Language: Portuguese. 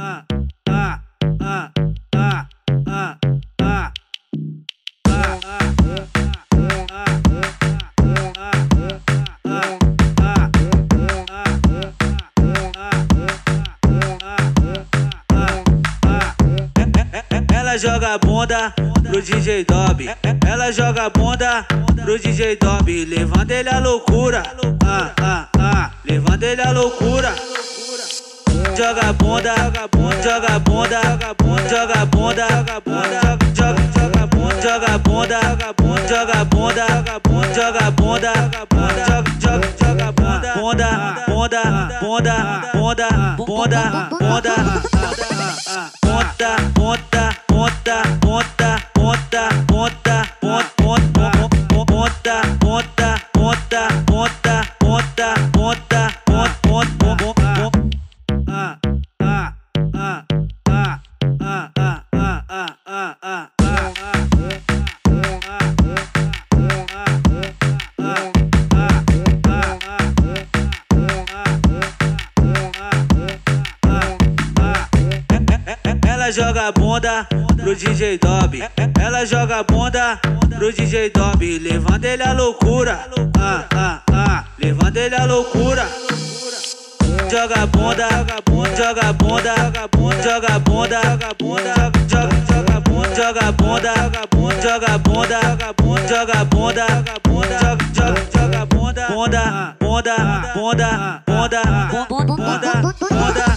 Ela joga bunda pro DJ Dob. Ela joga bunda pro DJ Dob, levando ele à loucura. Levando ele à loucura. Joga bunda, joga bunda, joga bunda, joga bunda, joga bunda, joga bunda, joga bunda, joga bunda, joga bunda, joga bunda, bunda, bunda, bunda, bunda, bunda, Ela joga bunda pro DJ Dob. Ela joga bunda pro DJ Dob, levando ele à loucura. Levando ele à loucura. Joga bunda, joga bunda, joga bunda, joga bunda, joga bunda, joga bunda, joga bunda, joga bunda, joga bunda, joga bunda, bunda, bunda, bunda, bunda, bunda, bunda.